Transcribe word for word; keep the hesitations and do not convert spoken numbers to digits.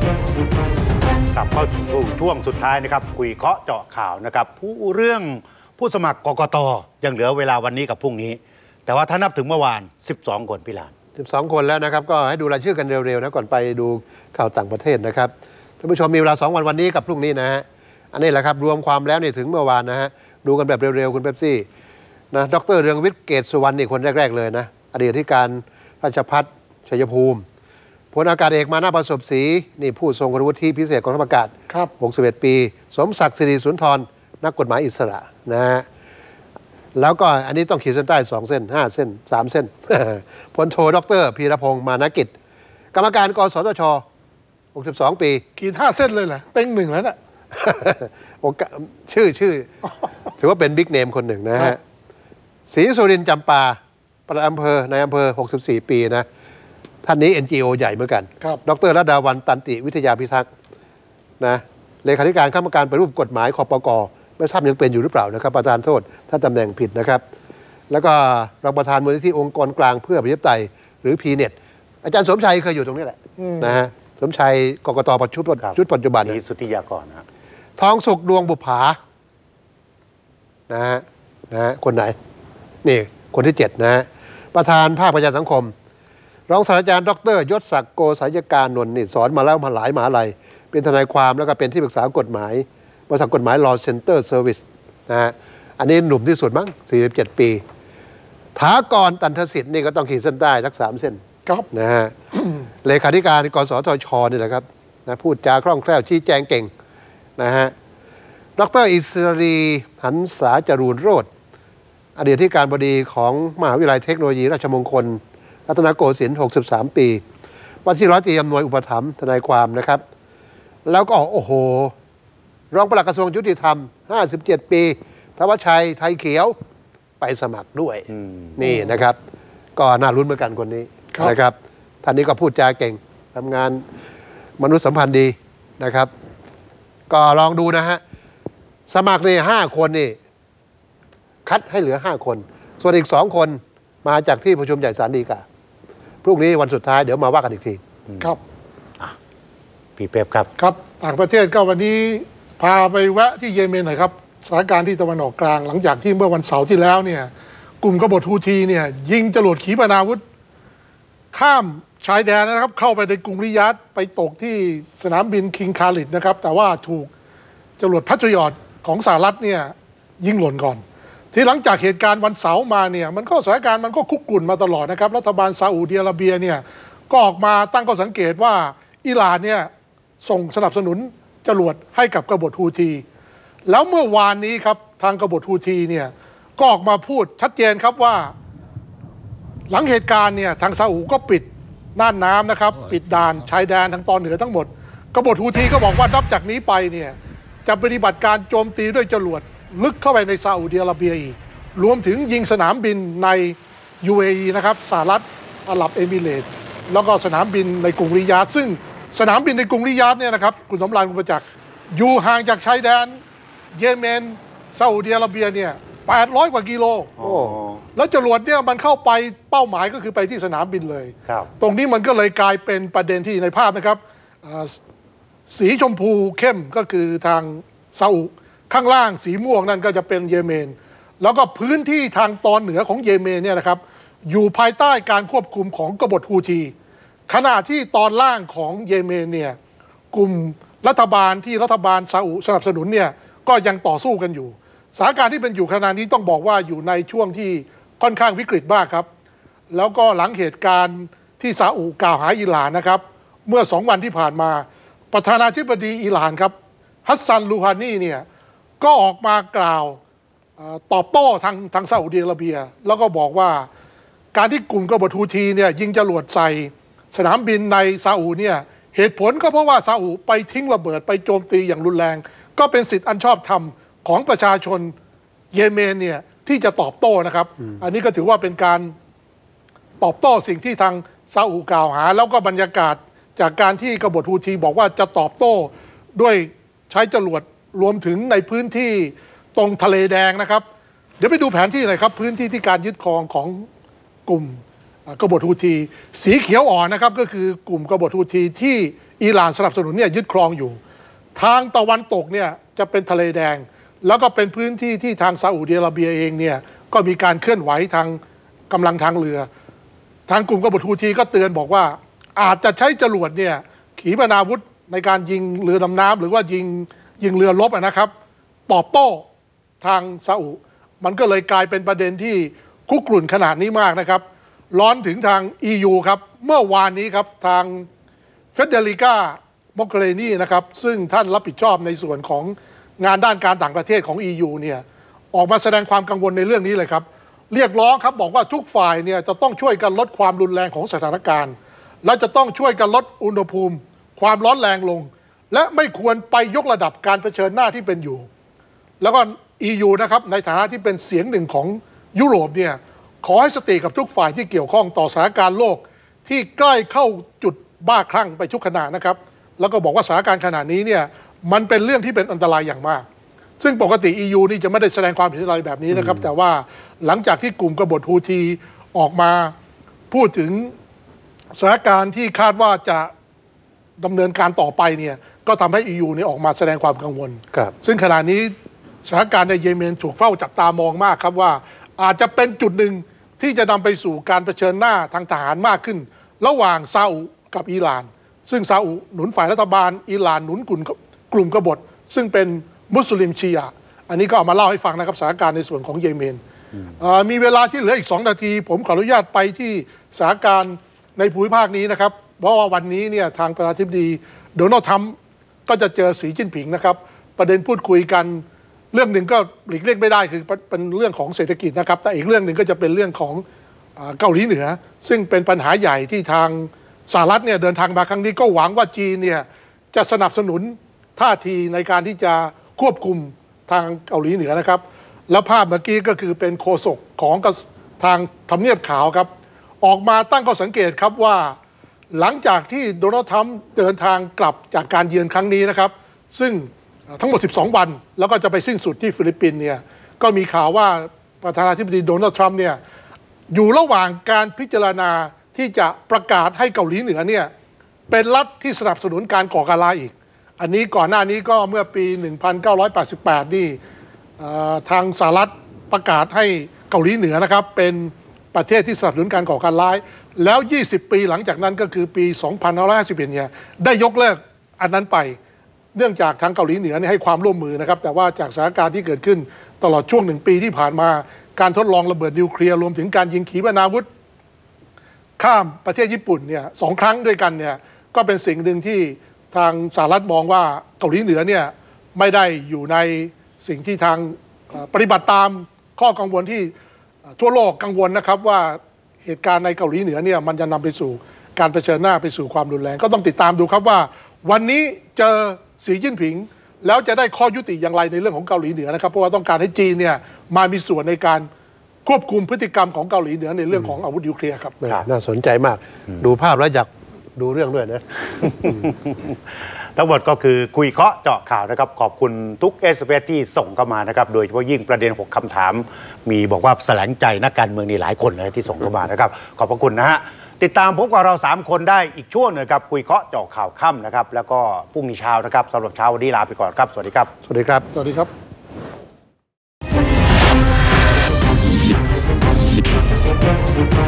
กลับเข้าสู่ช่วงสุดท้ายนะครับคุยเคาะเจาะข่าวนะครับผู้เรื่องผู้สมัครกกต.ยังเหลือเวลาวันนี้กับพรุ่งนี้แต่ว่าถ้านับถึงเมื่อวานสิบสองคนพี่ลานสิบสองคนแล้วนะครับก็ให้ดูรายชื่อกันเร็วๆนะก่อนไปดูข่าวต่างประเทศนะครับท่านผู้ชมมีเวลาสองวันวันนี้กับพรุ่งนี้นะฮะอันนี้แหละครับรวมความแล้วนี่ถึงเมื่อวานนะฮะดูกันแบบเร็วๆคุณเป๊ปซี่นะดร.เรืองวิทย์เกตสุวรรณนี่คนแรกๆเลยนะอดีตที่การราชภัฏชัยภูมิพลอากาศเอกมานะประสบศรีนี่ผู้ทรงคุณวุฒิพิเศษกองทัพอากาศครับหกสิบเอ็ดปีสมศักดิ์สิริสุนทรนักกฎหมายอิสระนะฮะแล้วก็อันนี้ต้องขีดเส้นใต้สองเส้นห้าเส้นสามเส้น พลโทดร.พีรพงษ์มานะกิจกรรมการกสทช.หกสิบสองปีขีดห้าเส้นเลยเหรอเต็งหนึ่งแล้วน่ะชื่อชื่อถือว่าเป็นบิ๊กเนมคนหนึ่งนะฮะศรีสุรินทร์จำปาปลัดอำเภอในอำเภอหกสิบสี่ปีนะท่านนี้ เอ็น จี โอ ใหญ่เหมือนกันดร.ระดาวันตันติวิทยาพิทักษ์นะเลขาธิการคณะกรรมการปฏิรูปกฎหมายคปก.ไม่ทราบยังเป็นอยู่หรือเปล่านะครับประธานโทษถ้าตำแหน่งผิดนะครับแล้วก็รองประธานมูลนิธิองค์กรกลางเพื่อประชาธิปไตยหรือ พี เน็ต อาจารย์สมชัยเคยอยู่ตรงนี้แหละนะฮะสมชัยกกต.ปัจจุบันชุดปัจจุบันสุทธิยากรนะทองสุขดวงบุภานะฮะนะฮะคนไหนนี่คนที่เจ็ดนะฮะประธานภาคประชาสังคมรองศาสตราจารย์ดร.ยศศักดิ์โกษยการนนท์นี่สอนมาแล้วมาหลายมหาลัยเป็นทนายความแล้วก็เป็นที่ปรึกษากฎหมายบริษัทกฎหมาย Law Center Service นะฮะอันนี้หนุ่มที่สุดมั้งสี่สิบเจ็ดปีถากรตันทสิทธิ์นี่ก็ต้องขีดเส้นใต้ทักสามเส้นครับนะฮะ เลขาธิการกสทช.นี่แหละครับนะพูดจาคล่องแคล่วชี้แจงเก่งนะฮะดร.อิสรีหันษาจรูนโรจน์อดีตที่การบดีของมหาวิทยาลัยเทคโนโลยีราชมงคลรัตนโกสินทร์หกสิบสามปีว่าที่ร้อยตรีอำนวยอุปถัมภ์ทนายความนะครับแล้วก็โอ้โหรองปลัดกระทรวงยุติธรรมห้าสิบเจ็ดปีธวัชชัยไทยเขียวไปสมัครด้วยนี่นะครับก็น่าลุ้นเหมือนกันคนนี้นะครับท่านนี้ก็พูดจาเก่งทำงานมนุษยสัมพันธ์ดีนะครับก็ลองดูนะฮะสมัครนี่ห้าคนนี่คัดให้เหลือห้าคนส่วนอีกสองคนมาจากที่ประชุมใหญ่ศาลฎีกาพรุ่งนี้วันสุดท้ายเดี๋ยวมาว่ากันอีกทีครับพี่เป๊ปครับครับต่างประเทศก็วันนี้พาไปแวะที่เยเมนหน่อยครับสถานการณ์ที่ตะวันออกกลางหลังจากที่เมื่อวันเสาร์ที่แล้วเนี่ยกลุ่มกบฏฮูธีเนี่ยยิงจรวดขีปนาวุธข้ามชายแดนนะครับเข้าไปในกรุงริยาดไปตกที่สนามบินคิงคาลิดนะครับแต่ว่าถูกจรวดพัทริออตของสหรัฐเนี่ยยิงหล่นก่อนที่หลังจากเหตุการณ์วันเสาร์มาเนี่ยมันก็สถานการณ์มันก็คุกกุ่นมาตลอดนะครับรัฐบาลซาอุดิอาระเบียเนี่ยก็ออกมาตั้งข้อสังเกตว่าอิหร่านเนี่ยส่งสนับสนุนจรวดให้กับกบฏฮูธีแล้วเมื่อวานนี้ครับทางกบฏฮูธีเนี่ยก็ออกมาพูดชัดเจนครับว่าหลังเหตุการณ์เนี่ยทางซาอุก็ปิดน่านน้ำนะครับปิดด่านชายแดนทางตอนเหนือทั้งหมดกบฏฮูธีก็บอกว่านับจากนี้ไปเนี่ยจะปฏิบัติการโจมตีด้วยจรวดลึกเข้าไปในซาอุดิอาระเบียอีกรวมถึงยิงสนามบินใน ยู เอ อี นะครับสหรัฐอาหรับเอมิเรตส์แล้วก็สนามบินในกรุงริยาดซึ่งสนามบินในกรุงริยาดเนี่ยนะครับคุณสมรานคุณประจักษ์อยู่ห่างจากชายแดนเยเมนซาอุดิอาระเบียเนี่ยแปดร้อยกว่ากิโลแล้วจรวดเนี่ยมันเข้าไปเป้าหมายก็คือไปที่สนามบินเลยตรงนี้มันก็เลยกลายเป็นประเด็นที่ในภาพนะครับสีชมพูเข้มก็คือทางซาอุข้างล่างสีม่วงนั่นก็จะเป็นเยเมนแล้วก็พื้นที่ทางตอนเหนือของเยเมนเนี่ยนะครับอยู่ภายใต้การควบคุมของกบฏฮูธีขณะที่ตอนล่างของเยเมนเนี่ยกลุ่มรัฐบาลที่รัฐบาลซาอุสนับสนุนเนี่ยก็ยังต่อสู้กันอยู่สถานการณ์ที่เป็นอยู่ขณะนี้ต้องบอกว่าอยู่ในช่วงที่ค่อนข้างวิกฤตมากครับแล้วก็หลังเหตุการณ์ที่ซาอุกล่าวหาอิหร่านนะครับเมื่อสองวันที่ผ่านมาประธานาธิบดีอิหร่านครับฮัสซันรูฮานีเนี่ยก็ออกมากล่าวตอบโต้ทางทางซาอุดิอาระเบียแล้วก็บอกว่าการที่กลุ่มกบฏฮูธีเนี่ยยิงจรวดใส่สนามบินในซาอุเนี่ยเหตุผลก็เพราะว่าซาอุไปทิ้งระเบิดไปโจมตีอย่างรุนแรงก็เป็นสิทธิอันชอบธรรมของประชาชนเยเมนเนี่ยที่จะตอบโต้นะครับ อ, อันนี้ก็ถือว่าเป็นการตอบโต้สิ่งที่ทางซาอุกล่าวหาแล้วก็บรรยากาศจากการที่กบฏฮูธีบอกว่าจะตอบโต้ด้วยใช้จรวดรวมถึงในพื้นที่ตรงทะเลแดงนะครับเดี๋ยวไปดูแผนที่หน่อยครับพื้นที่ที่การยึดครองของกลุ่มกบฏฮูธีสีเขียวอ่อนนะครับก็คือกลุ่มกบฏฮูธีที่อิหร่านสนับสนุนเนี่ยยึดครองอยู่ทางตะวันตกเนี่ยจะเป็นทะเลแดงแล้วก็เป็นพื้นที่ที่ทางซาอุดิอาระเบียเองเนี่ยก็มีการเคลื่อนไหวทางกำลังทางเรือทางกลุ่มกบฏฮูธีก็เตือนบอกว่าอาจจะใช้จรวดเนี่ยขีปนาวุธในการยิงเรือดำน้ำหรือว่ายิงยิงเรือรบนะครับตอบโต้ทางซาอุมันก็เลยกลายเป็นประเด็นที่คุกรุ่นขนาดนี้มากนะครับร้อนถึงทาง อี ยู ครับเมื่อวานนี้ครับทางเฟเดริก้าโมกเรนีนะครับซึ่งท่านรับผิดชอบในส่วนของงานด้านการต่างประเทศของ อี ยู เนี่ยออกมาแสดงความกังวลในเรื่องนี้เลยครับเรียกร้องครับบอกว่าทุกฝ่ายเนี่ยจะต้องช่วยกันลดความรุนแรงของสถานการณ์และจะต้องช่วยกันลดอุณหภูมิความร้อนแรงลงและไม่ควรไปยกระดับการเผชิญหน้าที่เป็นอยู่แล้วก็ อี ยู นะครับในฐานะที่เป็นเสียงหนึ่งของยุโรปเนี่ยขอให้สติกับทุกฝ่ายที่เกี่ยวข้องต่อสถานการณ์โลกที่ใกล้เข้าจุดบ้าคลั่งไปทุกขณะนะครับแล้วก็บอกว่าสถานการณ์ขณะนี้เนี่ยมันเป็นเรื่องที่เป็นอันตรายอย่างมากซึ่งปกติ อี ยู นี่จะไม่ได้แสดงความเห็นอะไรแบบนี้นะครับแต่ว่าหลังจากที่กลุ่มกบฏฮูธีออกมาพูดถึงสถานการณ์ที่คาดว่าจะดำเนินการต่อไปเนี่ยก็ทำให้ อี ยู เนี่ยออกมาแสดงความกังวลซึ่งขณะนี้สถานการณ์ในเยเมนถูกเฝ้าจับตามองมากครับว่าอาจจะเป็นจุดหนึ่งที่จะนำไปสู่การเผชิญหน้าทางทหารมากขึ้นระหว่างซาอุกับอิหร่านซึ่งซาอุหนุนฝ่ายรัฐบาลอิหร่านหนุนกลุ่มกลุ่มกบฏซึ่งเป็นมุสลิมชีอะอันนี้ก็เอามาเล่าให้ฟังนะครับสถานการณ์ในส่วนของเยเมนมีเวลาที่เหลืออีกสองนาทีผมขออนุญาตไปที่สถานการณ์ในภูมิภาคนี้นะครับเพราะว่าวันนี้เนี่ยทางประธานาธิบดีโดนัลด์ทรัมป์ก็จะเจอสีจิ้นผิงนะครับประเด็นพูดคุยกันเรื่องหนึ่งก็หลีกเลี่ยงไม่ได้คือเป็นเรื่องของเศรษฐกิจนะครับแต่อีกเรื่องหนึ่งก็จะเป็นเรื่องของเกาหลีเหนือซึ่งเป็นปัญหาใหญ่ที่ทางสหรัฐเนี่ยเดินทางมาครั้งนี้ก็หวังว่าจีนเนี่ยจะสนับสนุนท่าทีในการที่จะควบคุมทางเกาหลีเหนือนะครับแล้วภาพเมื่อกี้ก็คือเป็นโฆษกของทางทำเนียบขาวครับออกมาตั้งข้อสังเกตครับว่าหลังจากที่โดนัลด์ทรัมป์เดินทางกลับจากการเยือนครั้งนี้นะครับซึ่งทั้งหมดสิบสองวันแล้วก็จะไปสิ้นสุดที่ฟิลิปปินส์เนี่ยก็มีข่าวว่าประธานาธิบดีโดนัลด์ทรัมป์เนี่ยอยู่ระหว่างการพิจารณาที่จะประกาศให้เกาหลีเหนือเนี่ยเป็นรัฐที่สนับสนุนการก่อการร้ายอีกอันนี้ก่อนหน้านี้ก็เมื่อปีหนึ่งพันเก้าร้อยแปดสิบแปดนี่ทางสหรัฐประกาศให้เกาหลีเหนือนะครับเป็นประเทศที่สนับสนุนการก่อการร้ายแล้วยี่สิบปีหลังจากนั้นก็คือปีสองพันห้าร้อยห้าสิบเอ็ดเนี่ยได้ยกเลิกอันนั้นไปเนื่องจากทางเกาหลีเหนือให้ความร่วมมือนะครับแต่ว่าจากสถานการณ์ที่เกิดขึ้นตลอดช่วงหนึ่งปีที่ผ่านมาการทดลองระเบิดนิวเคลียร์รวมถึงการยิงขีปนาวุธข้ามประเทศญี่ปุ่นเนี่ยสองครั้งด้วยกันเนี่ยก็เป็นสิ่งหนึ่งที่ทางสหรัฐมองว่าเกาหลีเหนือเนี่ยไม่ได้อยู่ในสิ่งที่ทางปฏิบัติตามข้อกังวลที่ทั่วโลกกังวลนะครับว่าเหตุการณ์ในเกาหลีเหนือเนี่ยมันจะนำไปสู่การเผชิญหน้าไปสู่ความรุนแรงก็ต้องติดตามดูครับว่าวันนี้เจอสีจิ้นผิงแล้วจะได้ข้อยุติอย่างไรในเรื่องของเกาหลีเหนือนะครับเพราะว่าต้องการให้จีนเนี่ยมามีส่วนในการควบคุมพฤติกรรมของเกาหลีเหนือในเรื่องของอาวุธนิวเคลียร์ครับน่าสนใจมากดูภาพแล้วอยากดูเรื่องด้วยนะทั้งหมดก็คือคุยเคาะเจาะข่าวนะครับขอบคุณทุกเอสเปซที่ส่งเข้ามานะครับโดยเฉพาะยิ่งประเด็นหกคำถามมีบอกว่าแสลงใจนักการเมืองนี่หลายคนเลยที่ส่งเข้ามานะครับขอบพระคุณนะฮะติดตามพบกับเราสามคนได้อีกช่วงนึงครับคุยเคาะเจาะข่าวค่ำนะครับแล้วก็พรุ่งนี้เช้านะครับสำหรับเช้าวันนี้ลาไปก่อนครับสวัสดีครับสวัสดีครับสวัสดีครับ